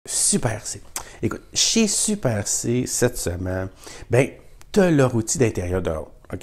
Super C. Écoute, chez Super C, cette semaine, ben, tu as leur outil d'intérieur de ronde, OK?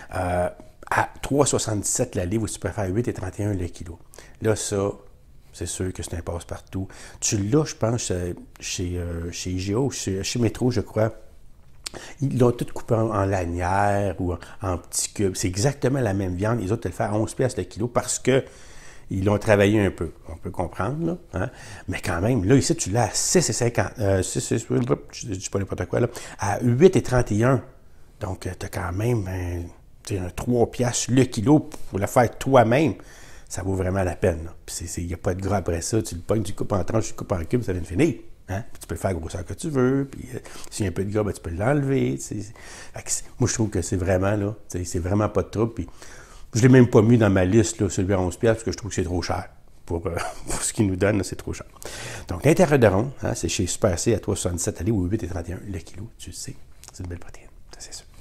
À 3,77 la livre, où tu peux faire 8,31 le kilo. Là, ça, c'est sûr que c'est un passe-partout. Tu l'as, je pense, chez IGA ou chez Métro, je crois. Ils l'ont tout coupé en lanière ou en petits cubes. C'est exactement la même viande. Les autres te le font à 11 piastres le kilo parce que ils l'ont travaillé un peu. On peut comprendre, là. Hein? Mais quand même, là, ici, tu l'as à 6,50. Je dis pas n'importe quoi, là. À 8,31. Donc, tu as quand même un 3 piastres le kilo pour le faire toi-même. Ça vaut vraiment la peine. Il n'y a pas de gras après ça. Tu le pognes, tu le coupes en tranches, tu le coupes en cubes, ça vient de finir. Hein? Puis tu peux le faire grosseur que tu veux. Puis s'il y a un peu de gras, ben, tu peux l'enlever. Moi, je trouve que c'est vraiment, là, c'est vraiment pas de trouble. Puis, je ne l'ai même pas mis dans ma liste, là, celui à 11 piastres, parce que je trouve que c'est trop cher. Pour ce qu'ils nous donnent, c'est trop cher. Donc, l'intérieur de rond, hein, c'est chez Super C à 3,77 aller ou 8,31 le kilo. Tu le sais, c'est une belle protéine, ça c'est sûr.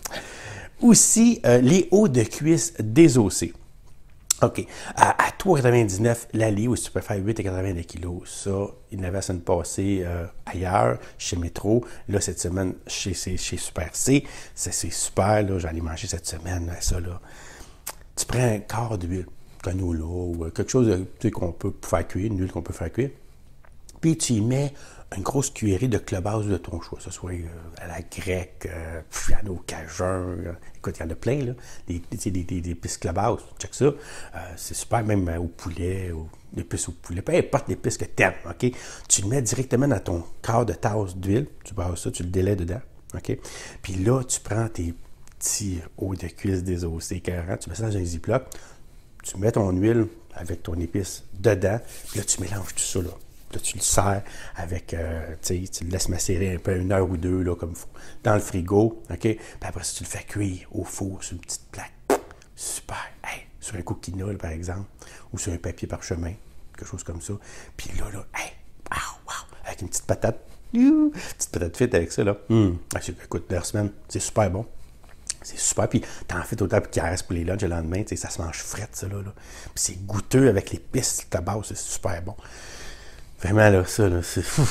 Aussi, les hauts de cuisse désossés. OK. À 3,99 la livre, si tu peux faire 8,80 le kilo, ça, il l'avait la semaine passée ailleurs, chez Métro. Là, cette semaine, chez Super C, c'est super, là, j'allais manger cette semaine, ça, là. Tu prends un quart d'huile, canola ou quelque chose qu'on peut faire cuire, une huile qu'on peut faire cuire. Puis tu y mets une grosse cuillerée de clobase de ton choix, que ce soit à la grecque, il y en a au cajun, écoute, il y en a plein, là, des épices clobase, check ça. C'est super, même au poulet, l'épice au poulet, peu importe l'épice que tu aimes, OK? Tu le mets directement dans ton quart de tasse d'huile, tu brasses ça, tu le délais dedans, OK? Puis là, tu prends tes petits hauts de cuisse désossés, carrément, tu mets ça dans un ziploc, tu mets ton huile avec ton épice dedans, puis là, tu mélanges tout ça, là. Là, tu le sers avec, tu le laisses macérer un peu, 1 heure ou 2, là, comme il faut, dans le frigo, OK? Puis après ça, tu le fais cuire au four sur une petite plaque. Super! Hey, sur un coquinol, par exemple, ou sur un papier parchemin, quelque chose comme ça. Puis là, hey, wow, avec une petite patate, petite patate frite avec ça, là. Écoute, la semaine, c'est super bon. C'est super, puis t'en fais autant qu'il reste pour les lunchs le lendemain, ça se mange frais, ça, là. Puis c'est goûteux avec l'épice, la base, c'est super bon. Vraiment, là, ça, là, c'est fou.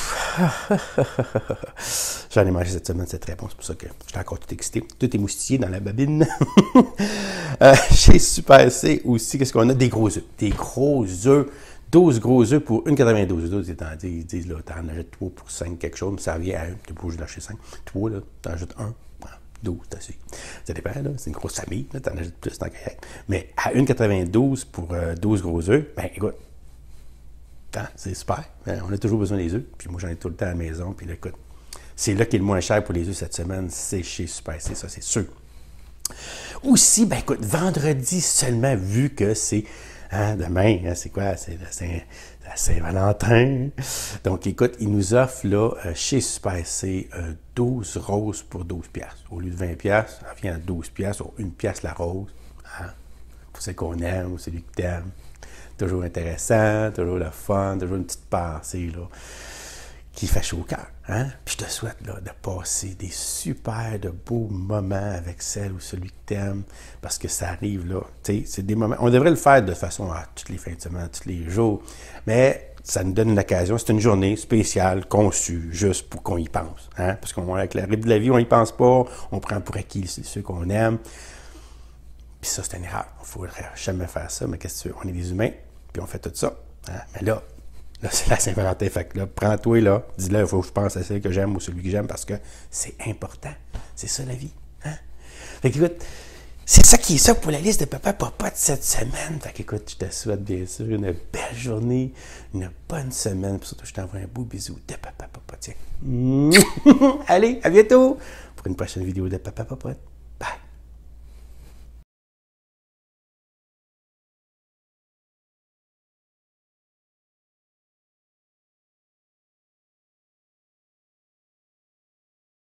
J'en ai mangé cette semaine, c'est très bon. C'est pour ça que j'étais encore tout excité. Tout est moustillé dans la babine. Chez Super C aussi, qu'est-ce qu'on a? Des gros œufs. Des gros œufs. 12 gros œufs pour 1,92. Les autres, ils disent, là, t'en achètes 3 pour 5 quelque chose, mais ça revient à 1. T'es pas obligé d'acheter 5. 3, là, t'en achètes 1. 12, c'est assez. Ça dépend, là. C'est une grosse famille, là. T'en achètes plus dans le kayak. Mais à 1,92 pour 12 gros œufs, ben, écoute, c'est super. On a toujours besoin des œufs. Puis moi, j'en ai tout le temps à la maison. Puis là, écoute, c'est là qui est le moins cher pour les œufs cette semaine. C'est chez Super C, ça, c'est sûr. Aussi, ben écoute, vendredi seulement, vu que c'est demain, c'est quoi? C'est la Saint-Valentin. Donc, écoute, ils nous offrent là, chez Super C, 12 roses pour 12 piastres. Au lieu de 20 piastres, ça revient à 12 piastres, ou 1 piastre la rose. Hein? Pour celle qu'on aime ou celui que t'aimes. Toujours intéressant, toujours le fun, toujours une petite pensée là, qui fait chaud au cœur. Hein? Puis je te souhaite là, de passer des super de beaux moments avec celle ou celui que tu aimes, parce que ça arrive là. C'est des moments. On devrait le faire de façon à toutes les fins de semaine, tous les jours, mais ça nous donne une occasion. C'est une journée spéciale, conçue, juste pour qu'on y pense. Hein? Parce qu'avec la rythme de la vie, on n'y pense pas, on prend pour acquis ceux qu'on aime. Puis ça, c'est une erreur. Il ne faudrait jamais faire ça, mais qu'est-ce que tu veux? On est des humains. Puis on fait tout ça. Hein? Mais là, c'est la Saint-Valentin. Fait que là, prends-toi là, dis-le, il faut que je pense à celle que j'aime ou celui que j'aime parce que c'est important. C'est ça la vie. Hein? Fait que écoute, c'est ça qui est ça pour la liste de papa de cette semaine. Fait que écoute, je te souhaite bien sûr une belle journée, une bonne semaine. Puis surtout, je t'envoie un beau bisou de papa. Tiens. Allez, à bientôt pour une prochaine vidéo de papa.